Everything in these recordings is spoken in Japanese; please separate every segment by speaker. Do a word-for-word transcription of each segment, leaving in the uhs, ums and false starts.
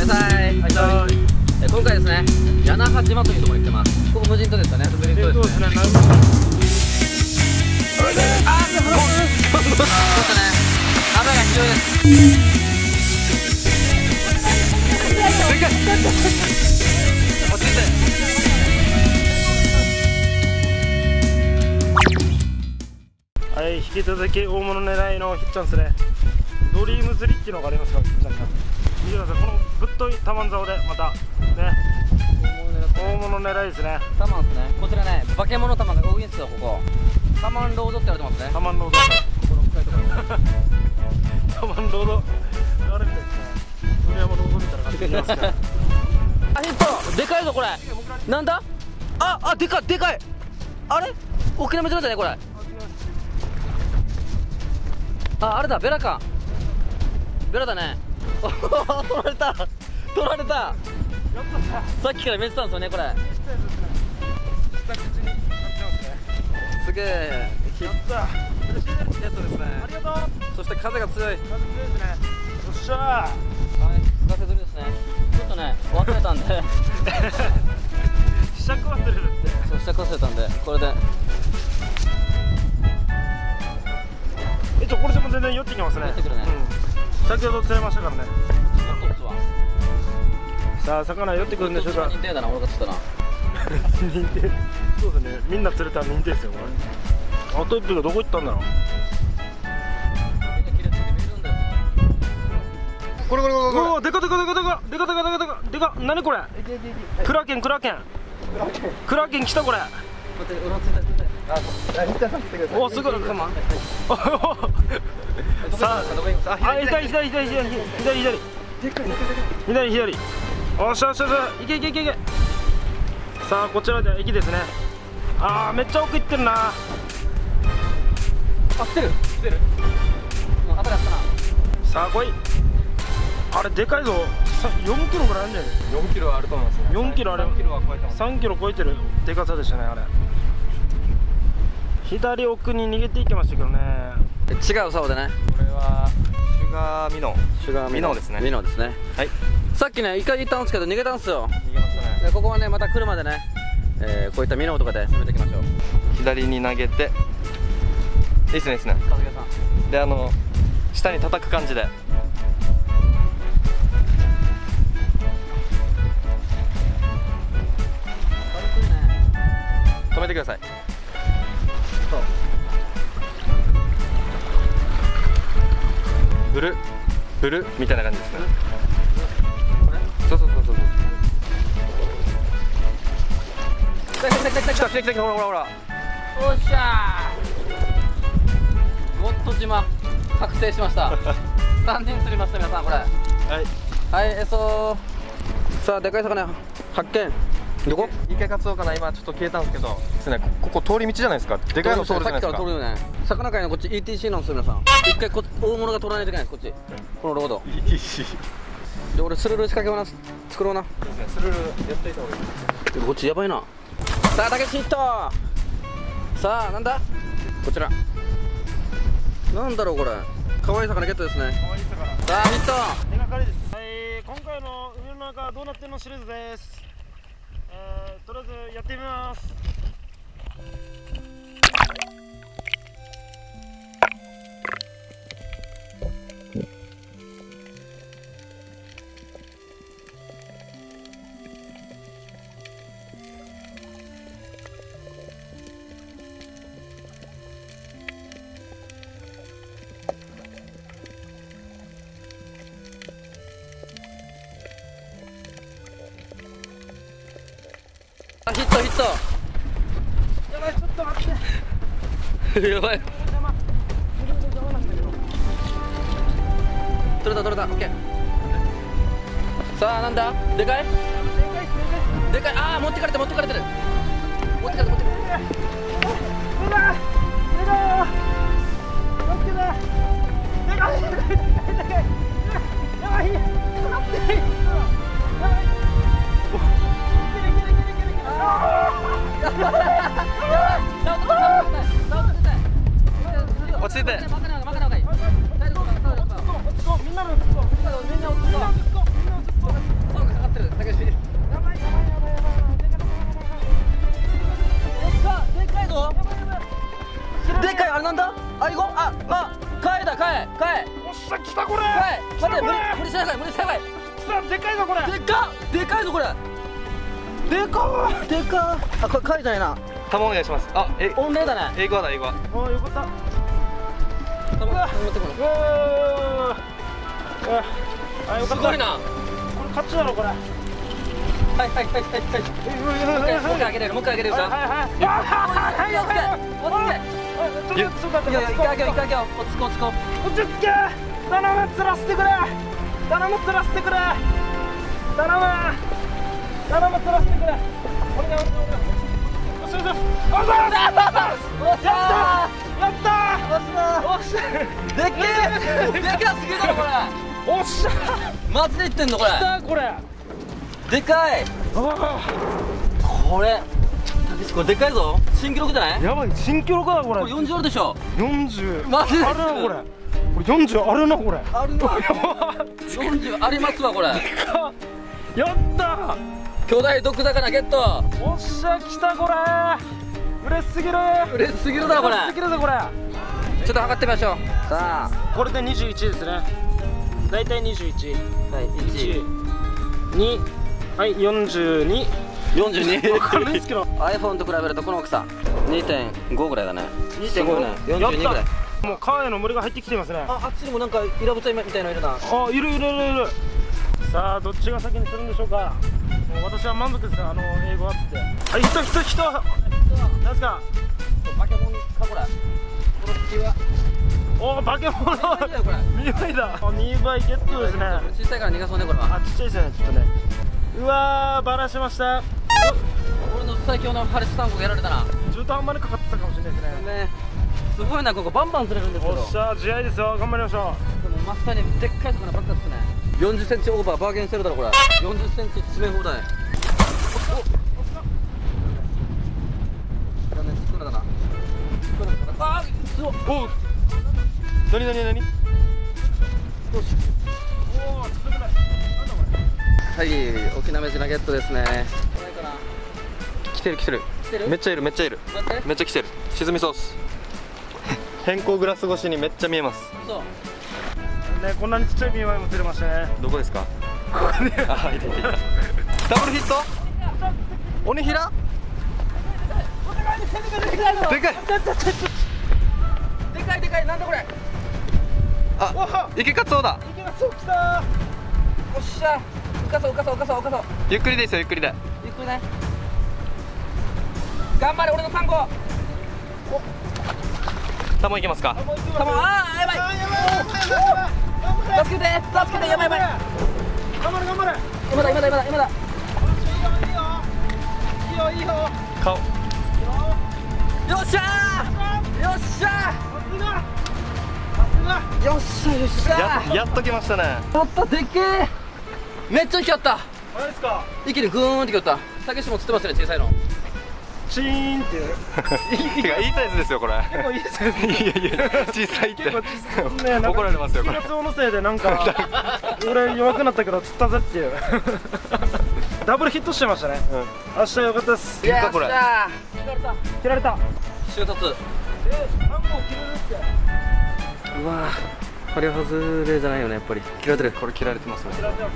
Speaker 1: さい。はい、え今回ですね、屋那覇島というところに来てます。ここ無人島ですかね。無人島ですね。あー、ちょっとね、雨がひどいです。でかい。落ち着いて。
Speaker 2: はい、引き続き大物狙いのヒッチャンですね。ドリームスリッチのがありますから、ヒッチャンさん。見てください、このぶっといタマン竿でまたね、大物狙いですね。
Speaker 1: タマンですね。こちらね、化け物タマンが多いんですよ、ここ。タマンロードって言われてますね。
Speaker 2: タマンロード。
Speaker 1: この深いところ。
Speaker 2: タマンロード。あれみたいですね。鳥山ロードみたいな感じでますね。
Speaker 1: あ、ヒット、でかいぞこれ。なんだ？あ、あ、でかい、でかい。あれ？大きな目じゃないこれ。あ、あれだ、ベラか。ベラだね。取られた。取られた。さっきから見てたんですよね、これ。すげえ。
Speaker 2: やった。嬉しいです。
Speaker 1: やったですね。
Speaker 2: ありがとう。
Speaker 1: そして風が強い。
Speaker 2: 風強いですね。よっしゃー。
Speaker 1: はい、風釣りですね。ちょっとね、忘れたんで。
Speaker 2: 試着忘れるって。
Speaker 1: そう、試着忘れたんで、これで。
Speaker 2: え、ちょ、これでも全然寄ってきますね。
Speaker 1: 寄ってくるね。
Speaker 2: うん、先ほど釣れましたからね。
Speaker 1: トップは。
Speaker 2: さあ、魚寄ってくるんでしょうか。
Speaker 1: 認定だな、俺が釣ったな。
Speaker 2: 認定。そうですね。みんな釣れたら認定ですよ、これ。あ、トップがどこ行ったんだろう。これこれこれこれ。うわ、でかでかでかでかでかでかでかでかでか。何これ。クラケンクラケン。クラケン来たこれ。お、すごい。さあ、あ、左左左左左左左左。おっしゃおっしゃおっしゃ、いけいけいけいけ。さあ、こちらで駅ですね。ああ、めっちゃ奥行ってるな。
Speaker 1: あ、来てる来てる。もう当たりやったな。
Speaker 2: さあ、来い。あれでかいぞ。よんキロぐらいあるんじゃない。
Speaker 3: よんキロあると思いますね。
Speaker 2: よんキロあれ。さんキロ超えてるでかさでしたね、あれ。左奥に逃げていきましたけどね。
Speaker 1: 違う竿でね。
Speaker 3: これはシュガーミノ。
Speaker 1: シュガーミノですね。ミノですね。
Speaker 3: はい。
Speaker 1: さっきね、一回行ったんですけど逃げたんですよ。
Speaker 3: 逃げましたね。
Speaker 1: でここはね、また来るまでね、えー、こういったミノとかで攻めていきましょう。
Speaker 3: 左に投げて、いいですね、いいですね。で、あの下に叩く感じで。止めてください。ブルブルみたいな感じですね。そうそうそうそうそう。
Speaker 1: 来た来た来た来た
Speaker 3: 来た来た来た、ほらほらほら。
Speaker 1: おっしゃー。ゴッド島確定しました。さんにん釣りました皆さん、これ。はいはい、えっとさあ、でかい魚発見。どこ？
Speaker 3: 一回カツオかな、今ちょっと消えたんですけどですね。ここ通り道じゃないですか。でかいの通るじゃないですか。
Speaker 1: さっきから通るよね。魚界のこっち イーティーシー なんですよ皆さん。一回こ大物が取らないといけないです、こっち。このロード
Speaker 3: イーティーシー
Speaker 1: で、俺スルル仕掛けをな作ろうな。
Speaker 3: ですね。スルルやっていた方がいい。
Speaker 1: でこっちやばいな。さあ、たけしヒット。さあ、なんだこちら。なんだろうこれ。可愛い魚ゲットですね。
Speaker 2: 可愛い魚。
Speaker 1: さあ、ヒット。
Speaker 2: 手がかりです。はい、今回の海の中どうなってんのシリーズです。えー、とりあえずやってみます。
Speaker 1: ヒットヒット。
Speaker 2: やばい、ちょっと待って。
Speaker 1: やばい。取れた取れた。オッケー。さあ、なんだ。でかい。でかい。ああ、持ってかれて持ってかれてる。持ってかれて持ってかれてる。
Speaker 2: でかい。でかいよ。助けて。でかい。でかい。でかい。やばい。待って。やばい。
Speaker 3: 落ち着いて。
Speaker 2: みんなのみんな落ち着こう。みんな落ち着こう。 さでかいぞこれ。
Speaker 1: でかっでかいぞこれ。
Speaker 2: でかー
Speaker 1: でかっ。あ、これ書いてないな。
Speaker 3: 玉お願いします。あ、え、
Speaker 1: 御礼だね。
Speaker 3: 英語だ英語だ。
Speaker 2: あーよかった。
Speaker 1: 玉持ってこ
Speaker 2: うわーあよかった。
Speaker 1: すごいな。
Speaker 2: これ勝ちだろこれ。
Speaker 1: はいはいはいはいはい。もう一回開けれるもう一回開けれるか。
Speaker 2: はいはいはいはい
Speaker 1: 落ち着け落ち着け。
Speaker 2: ちょっとちょっと待って。
Speaker 1: いやいや、一回開けよう一回開けよう。落ち着こう落ち着こう。
Speaker 2: 落ち着け。頼む釣らせてくれ。頼む釣らせてくれ。頼む頼む釣らせてくれ。お願いお願いお願い。よしよしよし。おっしゃ
Speaker 1: おっしゃ
Speaker 2: やったー。
Speaker 1: おっしゃでっけえでかすぎるだろこれ。
Speaker 2: おっしゃ
Speaker 1: マジで言ってんのこれ。
Speaker 2: 来たこれ。
Speaker 1: でかい。これたけしこれでかいぞ。新記録じゃない。
Speaker 2: やばい新記録だこれ。
Speaker 1: これよんじゅうあるでしょ。
Speaker 2: よんじゅう
Speaker 1: マジで
Speaker 2: あるなこれ。これよんじゅうあるなこれ。
Speaker 1: あるな。よんじゅうありますわこれ。
Speaker 2: やった
Speaker 1: 巨大毒魚ゲット。
Speaker 2: ー。おっしゃ来たこれ。嬉しすぎる。
Speaker 1: 嬉しすぎるだろこれ。
Speaker 2: 嬉しすぎるぞこれ。
Speaker 1: ちょっと測ってみましょう。さあ
Speaker 2: これでにじゅういちですね。だいたいにじゅういち。
Speaker 1: はいいち
Speaker 2: にはいよんじゅうに。
Speaker 1: よんじゅうに。
Speaker 2: わかんないですけど。
Speaker 1: iPhone と比べるとこの大きさ にてんご ぐらいだね。
Speaker 2: にてんご。
Speaker 1: すごいね。よんじゅうにぐらい。
Speaker 2: もう川への群れが入ってきてますね。
Speaker 1: あ、あっちにもなんかイラブチャみたいなのいるな。
Speaker 2: あ、いるいるいるいる。さあどっちが先にするんでしょうか。もう私は満足です。あの英語はっつって。はい、人人人。なんですか。
Speaker 1: バケモンかこれ。この木は。
Speaker 2: おお、化け物。
Speaker 1: これ。
Speaker 2: にばいだ。あ、にばいゲットですね。
Speaker 1: 小さいから逃がそうねこれは。
Speaker 2: あ、ちっちゃいですね。ちょっとね。うわー、バラしました。
Speaker 1: 俺の最強のハリスタンコがやられたな。
Speaker 2: 中途半端にかかってたかもしれないですね。
Speaker 1: ね。すごいなここバンバン釣れるんですけど。
Speaker 2: おっしゃ、試合ですよ。頑張りましょ
Speaker 1: でも真っ下にでっかい魚ばっかですね。よんじゅっセンチオーバーバーゲンしてるだろこれ。よんじゅっセンチ詰め放題。残念少なだな。少なだな。あーすごい。
Speaker 3: おお。なになになに。
Speaker 1: よし。
Speaker 2: う。おお、つくない。なんだこれ。
Speaker 1: はい、沖縄島ゲットですね。ないかな。
Speaker 3: 来てる来てる。
Speaker 1: 来てる？
Speaker 3: めっちゃいるめっちゃいる。
Speaker 1: 待って。
Speaker 3: めっちゃ来てる。沈みそうっす。変更グラス越しにめっちゃ見えます。
Speaker 1: そう。
Speaker 2: ね、こんなにちっちゃいミーマイも釣れましたね。
Speaker 3: どこですか。あ、いたいたいた。ダブルヒット。鬼ひら。でかい。
Speaker 1: でかいでかい、なんだこれ。
Speaker 3: あ、池カツオだ。
Speaker 2: 池がそうきた。
Speaker 1: おっしゃ。浮かそう浮かそう浮かそう浮かそう。
Speaker 3: ゆっくりですよゆっくりで。
Speaker 1: ゆっくりね。頑張れ俺のサンゴ。
Speaker 3: タモいけますか。
Speaker 1: たまあーやばい。助けて助けてやばいやばい。
Speaker 2: 頑張れ頑張れ。
Speaker 1: 今だ今だ今だ今だ。
Speaker 2: いいよいいよいいよいいよ。
Speaker 3: 顔。
Speaker 1: よっしゃーよっしゃ
Speaker 2: さすがさすが。
Speaker 1: ーよっしゃよっしゃー。
Speaker 3: ややっと来ましたね。
Speaker 1: やったでっけえ。めっちゃ光った。
Speaker 2: あれですか。
Speaker 1: 一気にグーンって光った。たけしも釣ってますね小さいの。
Speaker 2: チーンっていう。
Speaker 3: てかいいサイズですよこれ。
Speaker 2: 結構いいサイズ。
Speaker 3: いやいや小さいって
Speaker 2: 結構小さいね。
Speaker 3: 怒られますよこれ。
Speaker 2: カツオのせいでなんか俺弱くなったけど釣ったぜっていう。ダブルヒットしてましたね。明日良かったです。
Speaker 1: いや
Speaker 3: これ
Speaker 1: よっしゃー。切られた。
Speaker 2: 切られた。
Speaker 1: 収突。
Speaker 2: え、何本切れるって。
Speaker 1: うわー。これ外れじゃないよねやっぱり。切られてる。
Speaker 3: これ切られてますね。
Speaker 2: 切られてます。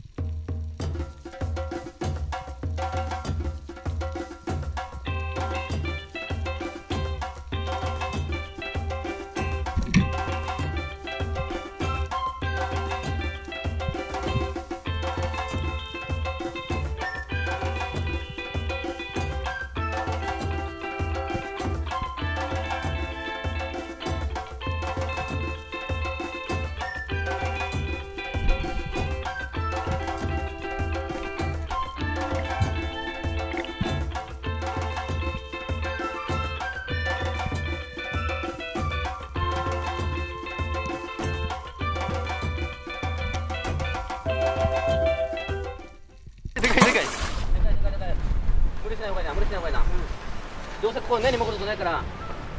Speaker 1: 無理しない方がいいな、無理しない方がいいな。どうせここ根に潜ることないから。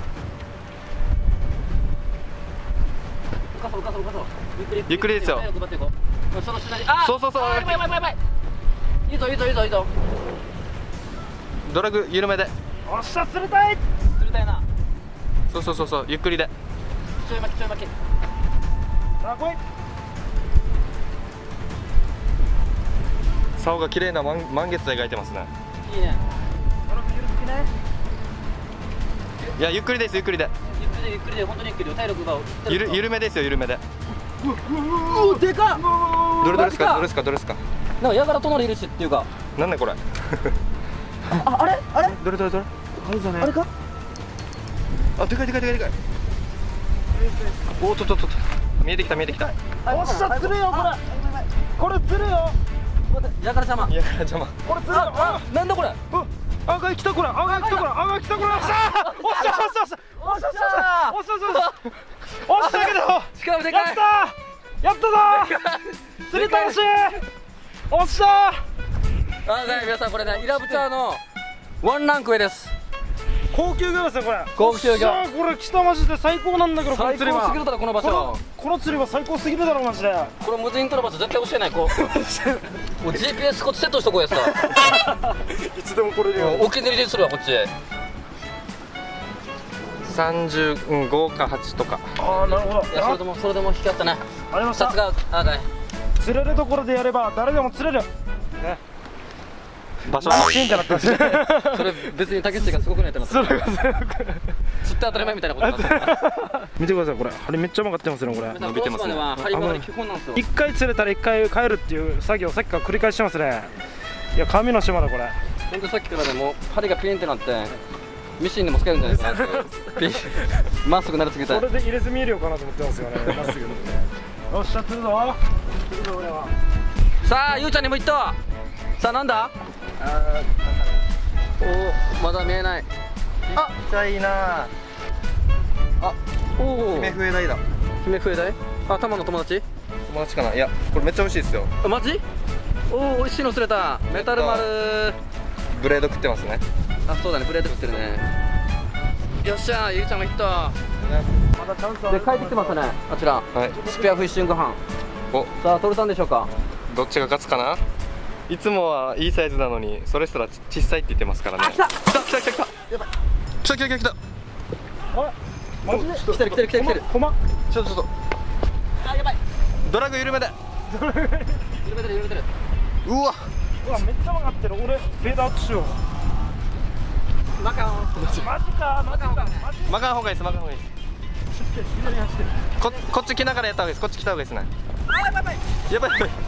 Speaker 1: 浮かそう浮かそう浮かそう。ゆっくり
Speaker 3: ゆっくりですよ。
Speaker 1: 早く待っていこう。その下に、あ、
Speaker 3: そうそうそう。
Speaker 1: やばいやばいやばい。いいぞいいぞいいぞいいぞ。
Speaker 3: ドラグ緩めで。
Speaker 2: おっしゃ釣りたい。
Speaker 1: 釣りたいな。
Speaker 3: そうそうそうそうゆっくりで。
Speaker 1: ちょい巻きちょい巻き。
Speaker 2: さあ来い。
Speaker 3: 竿が綺麗な満満月描いてますね。
Speaker 1: いいね。
Speaker 3: いやゆっくりですゆっくりで。
Speaker 1: ゆっくりでゆっくりで本当にゆっくりで体力が
Speaker 3: ゆる緩めですよ緩めで。
Speaker 1: うおでかっ。
Speaker 3: どれどれですかどれですかどれですか。
Speaker 1: なんかやがら隣いるしっていうか。
Speaker 3: なんだこれ。
Speaker 1: ああれあれ
Speaker 3: どれどれどれ。
Speaker 2: あれじゃね。
Speaker 1: あれか。
Speaker 3: あでかいでかいでかいでかい。おおちょっとちょっと見えてきた見えてきた。
Speaker 2: おっしゃ釣れよこれ。これ釣れよ。
Speaker 1: やから様。
Speaker 3: やから邪魔。
Speaker 2: これ釣れよ。
Speaker 1: あなんだこれ。
Speaker 2: あが来たこれ。あが来たこれ。あが来たこれ。おっしゃおっしゃおっしゃおっしゃおっしゃおっしゃおっしゃおっしゃけど。
Speaker 1: しかもでかい。
Speaker 2: やったやったぞー。釣り楽しい。おっしゃー。
Speaker 1: あはい皆さんこれねイラブチャーのワンランク上です。
Speaker 2: 高級魚ですよこれ。
Speaker 1: 高級魚。
Speaker 2: さあこれ来たマジで最高なんだけどこの
Speaker 1: 最
Speaker 2: 釣りは。
Speaker 1: 高すぎるだろこの場所。
Speaker 2: この釣りは最高すぎるだろマジで。
Speaker 1: これ無人島の場所絶対教えないこう。もう ジーピーエス こっちセットしとこうやさ。
Speaker 2: いつでもこれでよ。
Speaker 1: お気に入りにするわこっち。
Speaker 3: 三十五か八とか。
Speaker 2: ああなるほど。
Speaker 1: いやそれでもそれでも引き合ったね。
Speaker 2: ありました
Speaker 1: さす。があはい。
Speaker 2: 釣れるところでやれば誰でも釣れる。ね。
Speaker 3: 場所
Speaker 2: シーンってなってます。
Speaker 1: それ別に竹内がすごくないってなって
Speaker 2: それが
Speaker 1: 釣って当たり前みたいなことになってる。
Speaker 2: 見てくださいこれ。針めっちゃうまかってますよこれ。
Speaker 3: 伸びてますね。
Speaker 1: は針曲がり基本なんですよ。
Speaker 2: 一回釣れたら一回帰るっていう作業をさっきから繰り返してますね。いや神の島だこれ。
Speaker 1: 本当さっきからねもう針がピンってなってミシンでも使えるんじゃないかなってピンまっすぐなりすぎて。
Speaker 2: それで入れ墨入れようかなと思ってますよね。まっすぐ。よっしゃ釣るぞ。釣るぞ俺は。
Speaker 1: さあゆうちゃんにも言ったわ。さあなんだ。おおまだ見えない。
Speaker 3: あちっちゃいな。
Speaker 1: あおお
Speaker 3: 姫笛台だ。
Speaker 1: 姫笛台。あ玉の友達。
Speaker 3: 友達かな。いやこれめっちゃ美味しいですよ。
Speaker 1: あマジ。おお美味しいの釣れた。メタル丸。
Speaker 3: ブレード食ってますね。
Speaker 1: あそうだねブレード食ってるね。よっしゃゆうちゃんもヒット。
Speaker 2: まだチャンスある。
Speaker 1: で帰ってきてますねあちら。
Speaker 3: はい。
Speaker 1: スペアフィッシング班。
Speaker 3: お
Speaker 1: さあ取れたんでしょうか。
Speaker 3: どっちが勝つかな。いつもはいいサイズなのにそれすら小さいって言ってますからね。
Speaker 1: あ来た
Speaker 3: 来た来た来た来た。やばい。来た来た来た来た。
Speaker 2: あマジで
Speaker 1: 来てる来てる来てる来てる。
Speaker 2: コマ。
Speaker 3: ちょっとちょっと。
Speaker 1: あやばい。
Speaker 3: ドラグ緩めで。
Speaker 1: 緩めてる緩めてる。
Speaker 3: うわ。
Speaker 2: うわめっちゃ曲がってる。俺フェードアウトしよう。
Speaker 1: マカオン。
Speaker 2: マジかマジかマジ
Speaker 3: 曲がん方がいいです曲がん方がいいです。ここっち来ながらやった方がいいです。こっち来た方がいいですね。
Speaker 1: あやばいやばい。
Speaker 3: やばいやばい。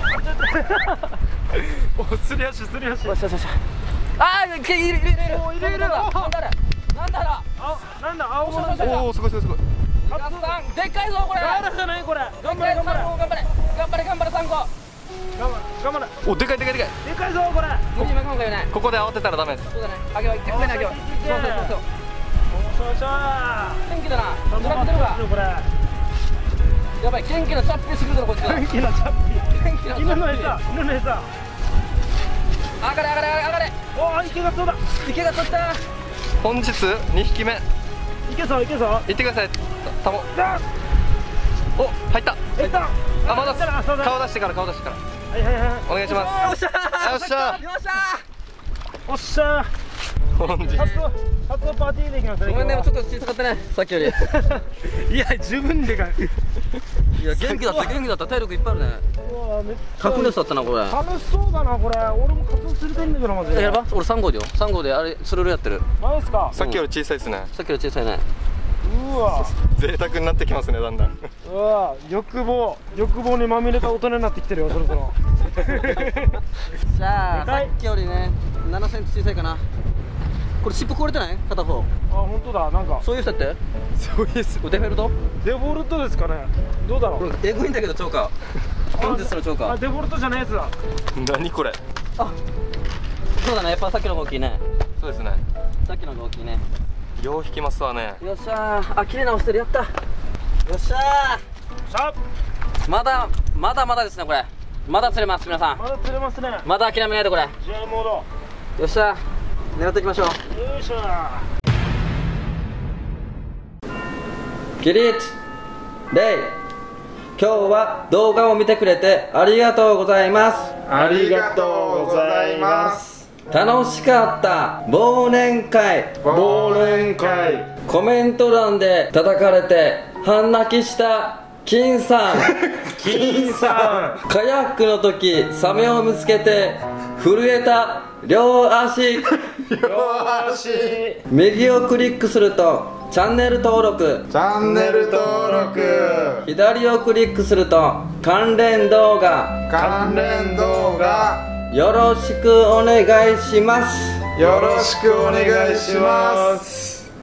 Speaker 2: おすり足すり足。
Speaker 1: よしよしよし。あーいるいるいるいる。
Speaker 2: おいるいる。
Speaker 1: なんだなんだなんだ。
Speaker 2: あなんだ青物じゃん。
Speaker 3: おおすごいすごいすごい。
Speaker 1: 皆さんでっかいぞこれ。
Speaker 2: ガールじゃないこれ。頑張れ
Speaker 1: 頑
Speaker 2: 頑張れ
Speaker 1: 張れ頑張れ頑張れ頑張れサンゴ。
Speaker 2: 頑張れ頑張れ。
Speaker 3: おでかいでかいでかい。
Speaker 2: でかいぞこれ。
Speaker 1: 無理に巻くんかよね。
Speaker 3: ここで慌てたらダメです。
Speaker 1: そうだね。あげは上にあげよう。そうそうそうそう。
Speaker 2: よっしゃー。
Speaker 1: 元気だな。ドラッグ出るわ。
Speaker 2: これ。
Speaker 1: やばい元気なチャッピーすぎるだろこいつ。
Speaker 2: 元気なチャッピー。
Speaker 1: 元気なチャッピー。
Speaker 2: 犬の餌犬の餌。
Speaker 1: 上がれ上がれ上がれ。
Speaker 2: おお池がそうだ。
Speaker 1: 池が取った。
Speaker 3: 本日にひきめ。
Speaker 2: いけそういけそう。
Speaker 3: 行ってください。たも。
Speaker 2: だ。
Speaker 3: お入った。
Speaker 2: いった。
Speaker 3: あまだ
Speaker 2: あそうだ。
Speaker 3: 顔出してから顔出してから。
Speaker 2: はいはいはい。
Speaker 3: お願いします。
Speaker 1: よっしゃ
Speaker 3: よっしゃ
Speaker 1: よっしゃ
Speaker 2: おっしゃ
Speaker 3: 本日
Speaker 2: ー。初の初のパーティーできますね。
Speaker 1: ごめんねちょっと小さかったねさっきより。
Speaker 2: いや十分でかい。
Speaker 1: いや元気だった元気だった体力いっぱいあるね。
Speaker 2: うわめっちゃ
Speaker 1: 確熱だったなこれ。
Speaker 2: 楽しそうだなこれ。俺もカツオ釣りたいんだけどマジで。
Speaker 1: やば俺さん号でよさん号であれスルルやってる。
Speaker 2: なんすか。
Speaker 3: さっきより小さいですね。
Speaker 1: さっきより小さいね。
Speaker 2: うわ
Speaker 3: 贅沢になってきますねだんだん。
Speaker 2: うわ欲望欲望にまみれた大人になってきてるよそろそろ。
Speaker 1: じゃあ
Speaker 2: でかい
Speaker 1: さっきよりねななセンチ小さいかな。これ尻尾壊れてない片方。
Speaker 2: あ本当だなんか
Speaker 1: そういう設定。
Speaker 3: そういうす。
Speaker 1: これデフェルト
Speaker 2: デフォルトですかね。どうだろう。
Speaker 1: これエグいんだけどチョーカー本日のチョーカー。
Speaker 2: あデフォルトじゃないやつだ。
Speaker 3: 何これ。
Speaker 1: あそうだねやっぱさっきの方が大きいね。
Speaker 3: そうですね。
Speaker 1: さっきの方が大きいね。
Speaker 3: よう引きますわね。
Speaker 1: よっしゃーあ綺麗な押してるやった。よっしゃ
Speaker 2: さあ
Speaker 1: ーまだまだまだですねこれ。まだ釣れます皆さん。
Speaker 2: まだ釣れますね。
Speaker 1: まだ諦めないでこれ。よ
Speaker 2: 試合モード。
Speaker 1: っしゃー狙っていきましょう。
Speaker 2: よいしょ。
Speaker 1: 起立レイ。今日は動画を見てくれてありがとうございます。
Speaker 2: ありがとうございます。
Speaker 1: 楽しかった忘年会。
Speaker 2: 忘年会。
Speaker 1: コメント欄で叩かれて半泣きした金さん
Speaker 2: 金さん
Speaker 1: カヤックの時サメを見つけて震えた両足
Speaker 2: 両足
Speaker 1: 右をクリックするとチャンネル登録
Speaker 4: チャンネル登録
Speaker 1: 左をクリックすると関連動画
Speaker 4: 関連動画
Speaker 1: よろしくお願いします。
Speaker 4: よろしくお願いします。